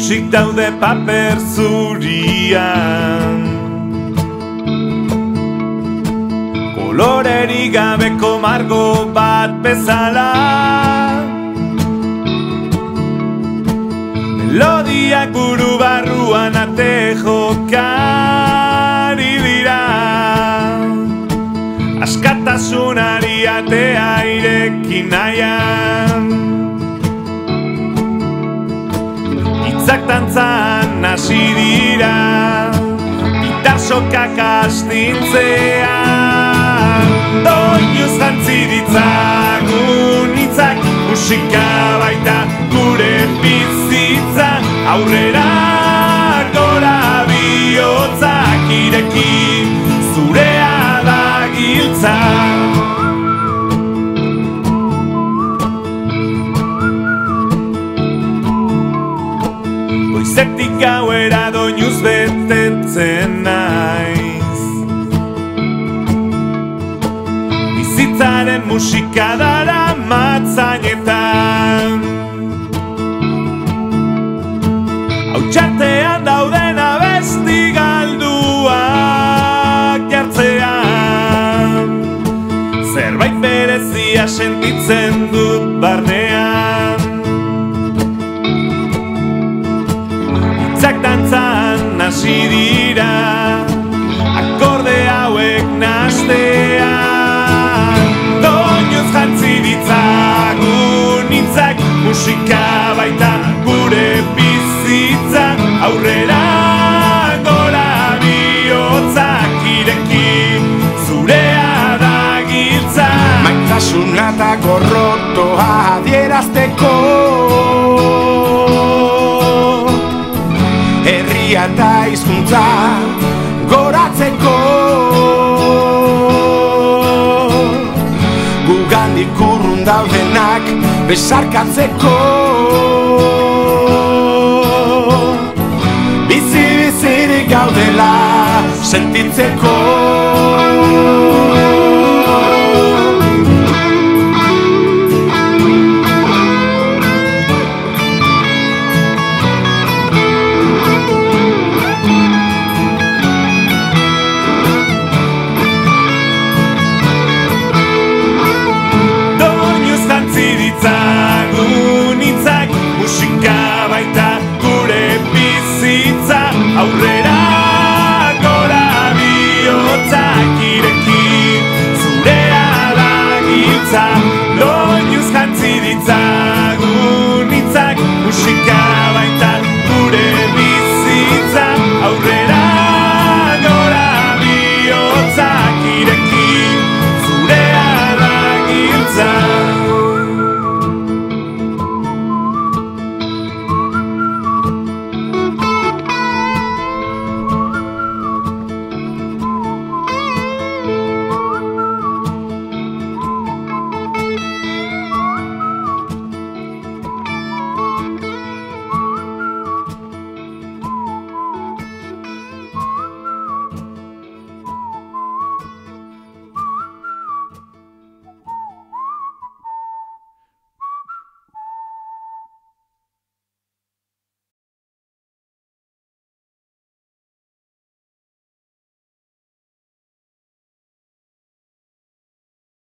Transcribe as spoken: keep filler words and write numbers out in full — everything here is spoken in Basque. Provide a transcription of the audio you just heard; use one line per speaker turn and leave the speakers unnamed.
Musik daude paper zurian, kolorerik gabeko margo bat bezala. Melodiak buru barruan ate jokari dira, askatasunari atea ireki nahian. Hitzak dantzan hasi dira, gitar sokak astintzean. Doinuz jantzi ditzagun hitzak, musika baita gure bizitza. Aurrera gora bihotzak ireki, zurea da giltza. Goizetik gauera doinuz betetzen naiz, bizitzaren musika dara matzainetan. Hautxartean dauden abesti galduak jartzean, zerbait berezia sentitzen dut barnean. Hitzak dantzan hasi dira, akorde hauek nahastean. Doinuz jantzi ditzagun hitzak, musika baita gure bizitza. Aurrera gora bihotzak ireki, zurea da giltza.
Maitasuna eta gorrotoa adierazteko, herria eta hizkuntza goratzeko, gugandik urrun daudenak besarkatzeko. Bizi bizirik gaudela sentitzeko.